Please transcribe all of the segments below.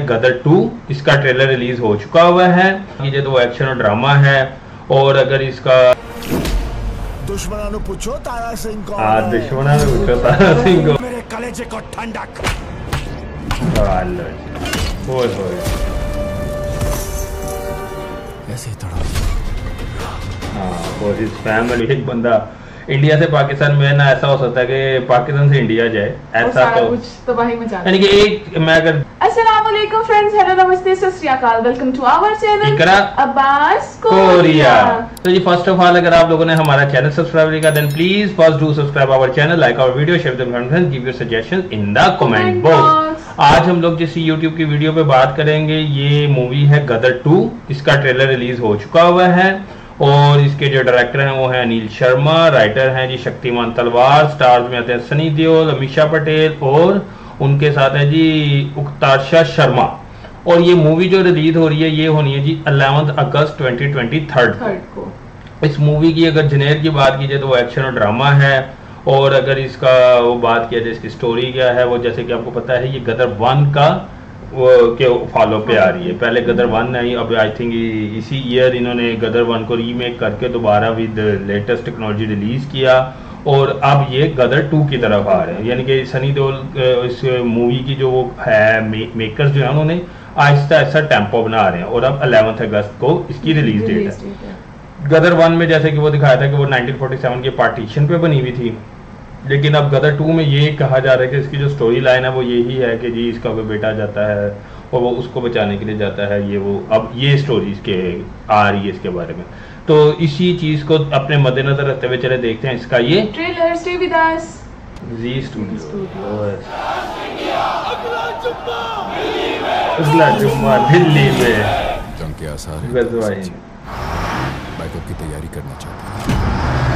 गदर 2। इसका trailer release हो चुका हुआ है। ये तो एक्शन और ड्रामा है। और अगर इसका दुश्मनानु पूछो तारा सिंह कौन है, दुश्मनानु पूछो तारा सिंह को, मेरे कलेजे को ठंडक। ओए होए, ऐसे थोड़ा और इस फैमिली एक बंदा इंडिया से पाकिस्तान में ना ऐसा हो सकता है कि पाकिस्तान से इंडिया जाए, ऐसा तो कुछ तबाही मचा यानी कि एक मैं अगर अस्सलाम वालेकुम फ्रेंड्स, हेलो नमस्ते सत श्री अकाल, welcome to our channel Iqra Abbas Korea. तो जी फर्स्ट ऑफ ऑल अगर आप लोगों ने हमारा चैनल सब्सक्राइब नहीं किया then please first do subscribe our channel, like our video, share with friends, give your suggestions in the comment box. आज हम लोग जिस YouTube की वीडियो पे बात करेंगे ये मूवी है गदर 2। इसका ट्रेलर रिलीज हो चुका हुआ है और इसके जो डायरेक्टर हैं वो हैं अनिल शर्मा, राइटर हैं जी शक्तिमान तलवार, स्टार्स में आते हैं सनी देओल, अमीषा पटेल और उनके साथ है जी उक्ताशा शर्मा। और ये मूवी जो रिलीज हो रही है ये होनी है जी 11 अगस्त 2023 को। इस मूवी की अगर जनेर की बात की जाए तो वो एक्शन और ड्रामा है। और अगर इसका वो बात किया जाए इसकी स्टोरी क्या है, वो जैसे कि आपको पता है ये गदर 1 का वो के फॉलो पे आ रही है। पहले गदर 1 आई, अब आई थिंक इसी ईयर इन्होंने गदर 1 को रीमेक करके दोबारा विद लेटेस्ट टेक्नोलॉजी रिलीज किया और अब ये गदर 2 की तरफ आ रहे हैं। यानी कि सनी देओल इस मूवी की जो वो है मेकर्स जो है उन्होंने आहिस्ता आहिस्ता टेम्पो बना रहे हैं और अब 11 अगस्त को इसकी रिलीज डेट है। गदर 1 में जैसे कि वो दिखाया था कि वो 1947 के पार्टीशन पे बनी हुई थी, लेकिन अब गदर 2 में ये कहा जा रहा है कि इसकी जो स्टोरी लाइन है वो यही है कि जी इसका कोई बेटा जाता है और वो उसको बचाने के लिए जाता है। ये वो अब ये स्टोरी इसके आ रही है इसके बारे में। तो इसी चीज को अपने मद्देनजर रखते हुए चले देखते हैं इसका ये trailer. Stay with us. Zee studio. अगला जुम्मा दिल्ली में जंग के आसार हैं। बैकअप की तैयारी करना चाहता हूं।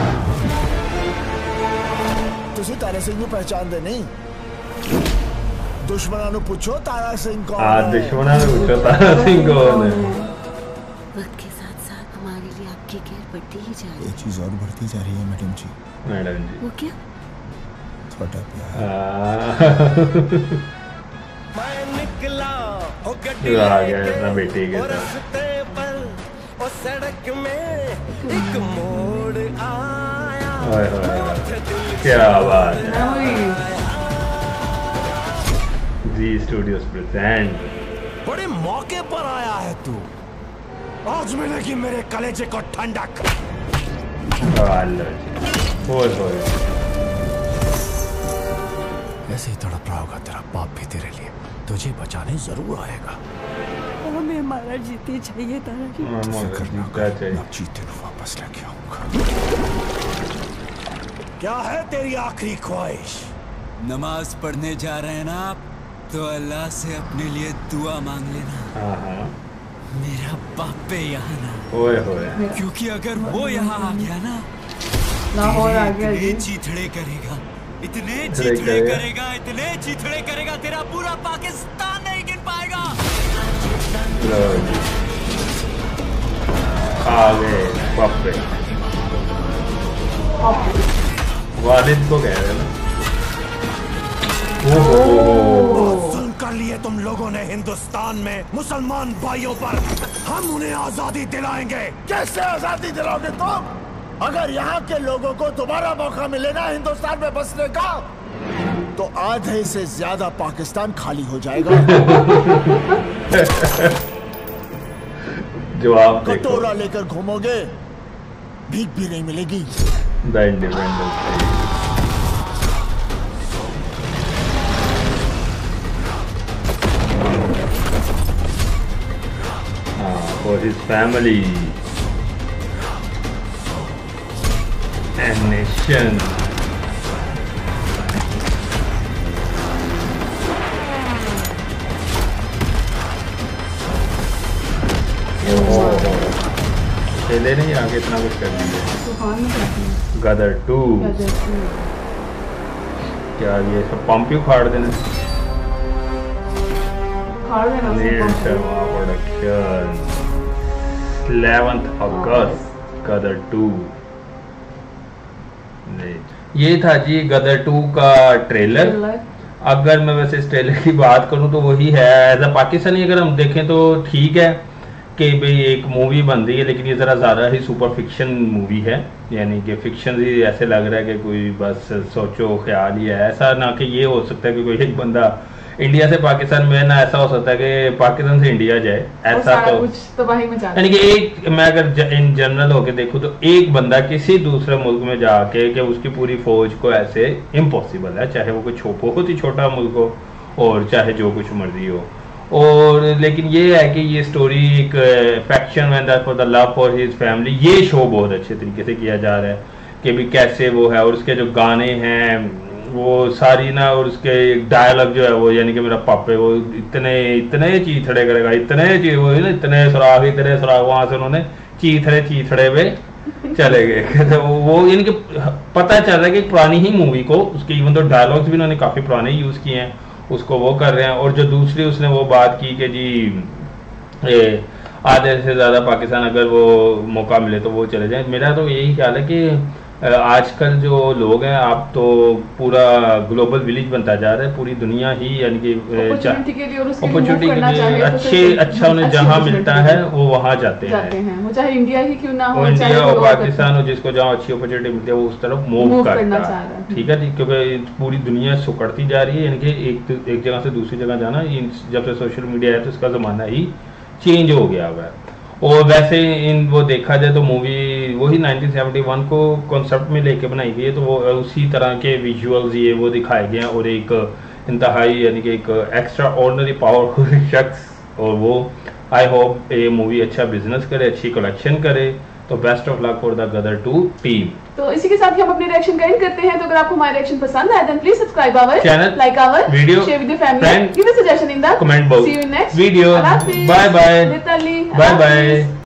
तुसी तारा सिंह को पहचान दे नहीं? दुश्मनानु पूछो तारा सिंह कौन दुश्मनानु पूछो तारा सिंह कौन है। वक्त के साथ साथ हमारे लिए आपकी केयर बढ़ती ही जा रही है। ये चीज और बढ़ती जा रही है मैडम जी। मैडम जी वो क्या? थोड़ा प्यार। मैं निकला हो आ गया अपना बेटे के साथ और सड़क में एक मोड़ आया। क्या बात है। Zee studios present. बड़े मौके पर आया है तू। आज मिलेगी मेरे कलेजे को ठंडक। ऐसे ही तड़प रहा होगा तेरा बाप भी तेरे लिए, तुझे बचाने जरूर आएगा। हमें हमारा जीते चाहिए तारा जी। मैं जीते को वापस लेके आऊंगा। क्या है तेरी आखिरी ख्वाहिश? नमाज पढ़ने जा रहे हैं ना आप, तो अल्लाह से अपने लिए दुआ मांग लेना। मेरा बाप पे यहाँ ना, क्योंकि अगर वो यहाँ आ गया ना इतने चीथड़े करेगा, इतने चीथड़े करेगा, इतने चीथड़े करेगा, तेरा पूरा पाकिस्तान नहीं गिन पाएगा। आ गए बाप पे, वालिद को कह रहे हैं ना। जुल्म कर लिए तुम लोगों ने हिंदुस्तान में मुसलमान भाइयों पर, हम उन्हें आजादी दिलाएंगे। कैसे आजादी दिलाओगे तुम? अगर यहाँ के लोगों को दोबारा मौका मिले ना हिंदुस्तान में बसने का, तो आधे से ज्यादा पाकिस्तान खाली हो जाएगा। जो आप कटोरा लेकर घूमोगे, भीख भी नहीं मिलेगी। For his family and nation. अकेले नहीं आगे इतना कुछ कर दिया। गदर 2 क्या ये सब पंप ही उखाड़ देना। अनिल शर्मा प्रोडक्शन 11 अगस्त गदर 2। ये था जी गदर 2 का ट्रेलर अगर मैं वैसे इस ट्रेलर की बात करूं तो वही है, एज अ पाकिस्तानी अगर हम देखें तो ठीक है कि भाई एक मूवी बन रही है, लेकिन ये ज़रा ज़्यादा ही सुपर फिक्शन मूवी है, यानी कि फिक्शन ही ऐसे लग रहा है कि कोई बस सोचो ख्याल ही है। ऐसा ना कि ये हो सकता है कि कोई एक बंदा इंडिया से पाकिस्तान में ना, ऐसा हो सकता है कि पाकिस्तान से इंडिया जाए, ऐसा तो यानी कि एक मैं अगर इन जनरल होके देखूं तो एक बंदा किसी दूसरे मुल्क में जाके कि उसकी पूरी फौज को ऐसे इम्पॉसिबल है, चाहे वो कोई बहुत ही छोटा मुल्क हो और चाहे जो कुछ मर्जी हो। और लेकिन ये है कि ये स्टोरी एक faction and for the love for his family, ये शो बहुत अच्छे तरीके से किया जा रहा है कि भी कैसे वो है, और उसके जो गाने हैं वो सारी ना, और उसके डायलॉग जो है वो, यानी कि मेरा पापे वो इतने चीथड़े करेगा, इतने वो ना इतने सुराग वहां से उन्होंने चीथड़े पे चले गए। तो वो यानी कि पता चल रहा है कि पुरानी ही मूवी को उसके इवन तो डायलॉग्स भी उन्होंने काफी पुराने यूज किए हैं, उसको वो कर रहे हैं। और जो दूसरी उसने वो बात की कि जी आधे से ज़्यादा पाकिस्तान अगर वो मौका मिले तो वो चले जाएं। मेरा तो यही ख्याल है कि आजकल जो लोग हैं, आप तो पूरा ग्लोबल विलेज बनता जा रहा है, पूरी दुनिया ही यानी कि अपॉर्चुनिटी के लिए अच्छा उन्हें जहाँ मिलता है वो वहाँ जाते हैं, वो चाहे इंडिया ही क्यों ना हो, इंडिया और पाकिस्तान हो, जिसको जहाँ अच्छी अपॉर्चुनिटी मिलती है वो उस तरफ मूव करता है। ठीक है, क्योंकि पूरी दुनिया सुकड़ती जा रही है, यानी कि एक जगह से दूसरी जगह जाना, जब से सोशल मीडिया है तो इसका ज़माना ही चेंज हो गया हुआ है। और वैसे इन वो देखा जाए तो मूवी वही 1971 को कॉन्सेप्ट में लेके बनाई गई है, तो वो उसी तरह के विजुअल्स ये वो दिखाए गए हैं, और एक इंतहाई यानी कि एक एक्स्ट्रा ऑर्डिनरी पावरफुल शख्स, और वो आई होप ये मूवी अच्छा बिजनेस करे, अच्छी कलेक्शन करे। तो best of luck for the Gadar 2 team. तो इसी के साथ ही हम अपने रिएक्शन का एंड करते हैं। तो अगर आपको हमारा रिएक्शन पसंद आए then please subscribe our channel, like our video, share with your family, give a suggestion in the comment box. See you in next video. Bye bye. Bye bye.